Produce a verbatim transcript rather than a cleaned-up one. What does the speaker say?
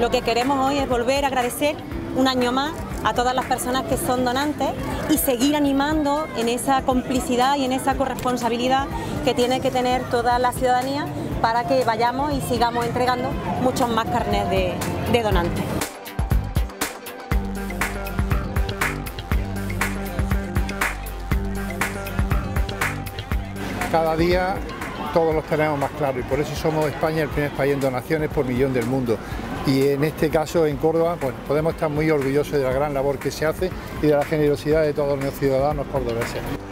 Lo que queremos hoy es volver a agradecer un año más a todas las personas que son donantes y seguir animando en esa complicidad y en esa corresponsabilidad que tiene que tener toda la ciudadanía para que vayamos y sigamos entregando muchos más carnets de, de donantes. Cada día todos los tenemos más claro y por eso somos España el primer país en donaciones por millón del mundo. Y en este caso, en Córdoba, pues podemos estar muy orgullosos de la gran labor que se hace y de la generosidad de todos los ciudadanos cordobeses.